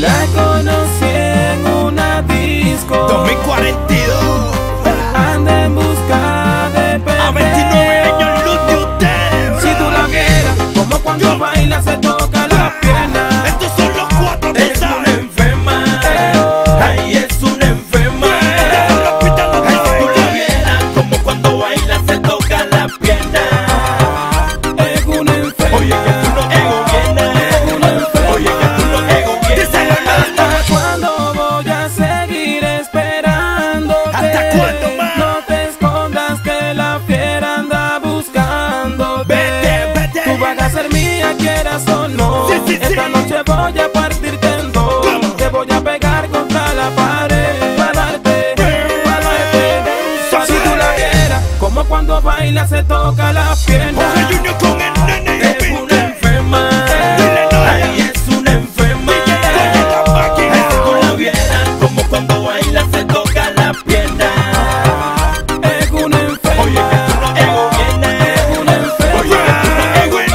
La conocí en una disco 2042. anda en busca de bebé. A 29 años luz de usted. Si tú la vieras, como cuando baila se toca las piernas. Estos son los cuatro, tú Es una sabes. enferma, ay, es una enferma. Ay, si tú la vieras, como cuando baila se toca las piernas. Es una enferma. Oye, que tú no gobiernas. Es una enferma. Oye, que tú no Díselo, ¿hasta cuándo voy a seguir esperándote? ¿Hasta cuándo más? No te escondas que la fiera anda buscándote. Vete, vete. Tú vas a ser mía, quieras o no. Sí, sí, sí. Esta noche voy a partirte en dos. ¿Cómo? Te voy a pegar contra la pared para darte. Si tú la vieras, como cuando baila se toca las piernas. Jorge Junior con el nene y Es el una enferma, Dile, no. ay, es una enferma. Oye, la máquina. Ay, si tú la vieras, como cuando baila se toca la pierna. Es una enferma. Oye, que tú no Es una enferma. Oye, que tú no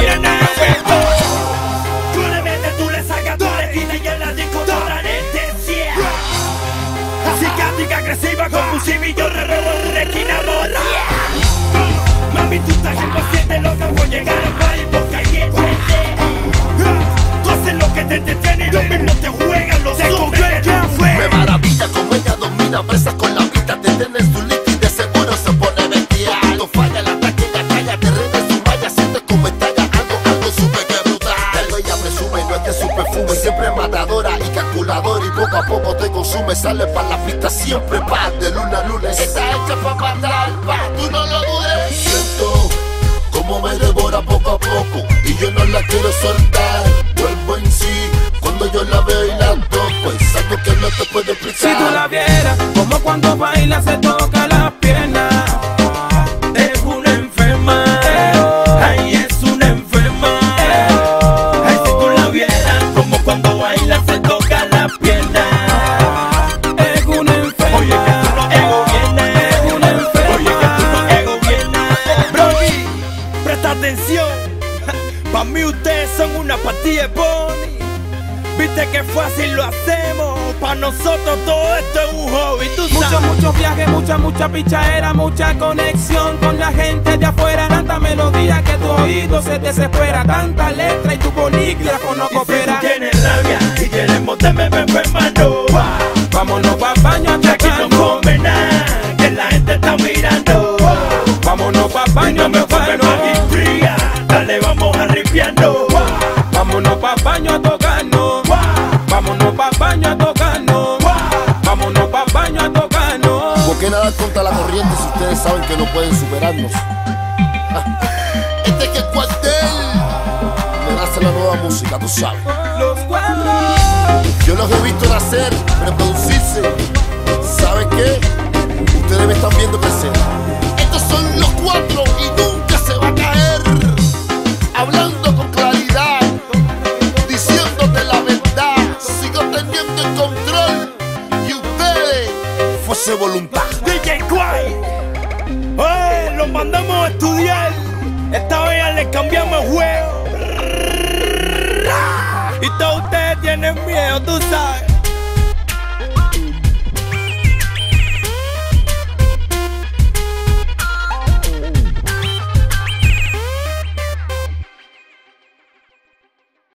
tú le metes, tú le sacas, tú le quitas y en la disco toda anestesia. Psicática, agresiva, compulsiva y yo requina mola. Mami, tú estás impaciente, loca, voy a llegar al party porque ahí es tú haces lo que te entretiene y lo mismo te juegan los hombres. Me maravilla como ella domina, presa con la vista, te tiene su líquido y de seguro se pone bestial. No falla el ataque, ella calla, te rinde su malla, siente como estalla algo sube que brutal. Algo ella presume, no es que su perfume, siempre matadora y calculadora y poco a poco te consume, sale para la pista siempre va de luna a luna. Está hecha pa' matar, pa, tú no lo dudes. Siento como me devora poco a poco y yo no la quiero soltar. Vuelvo en sí cuando yo la veo y la toco, es algo que no te puedo explicar. Si tú la vieras, como cuando baila se toca las piernas. Es una enferma, ay, es una enferma. Ay, si tú la vieras, como cuando baila se toca las piernas. Es una enferma. Oye, que tú no gobiernas. Es una enferma. Oye, que tú no gobiernas. Brody, presta atención. Pa' mí ustedes son una pastilla de pony. Viste que fácil lo hacemos. Pa' nosotros todo esto es un hobby, tú sabes. Muchos viajes, mucha pichadera, mucha conexión con la gente de afuera. Tanta melodía que tu oído se desespera. Tanta letra y tu bolígrafo no coopera. Si tú tienes rabia y quieres montarme, ven, hermano. Vámonos pa' baño a Aquí no tocarnos. come nada, que la gente está mirando. Vámonos pa' Y baño no a me fue tocarnos. magistría, dale, vamos a ripiando. Vámonos pa' baño a tocarnos. Vámonos pa' baño a tocarnos. Vámonos pa' baño a tocarnos. ¿Por qué nadar contra la corriente si ustedes saben que no pueden superarnos? Este que es cuartel, me nace la nueva música, tú sabes. Los cuatro. Yo los he visto nacer, reproducirse. ¿Saben qué? Ustedes me están viendo crecer. Estos son los cuatro y nunca se va a caer. Hablando con claridad, diciéndote la verdad. Sigo teniendo el control y ustedes fuese voluntad. DJ Quay, lo mandamos a estudiar. Esta vez ya le cambiamos el juego. Y todos ustedes tienen miedo, tú sabes.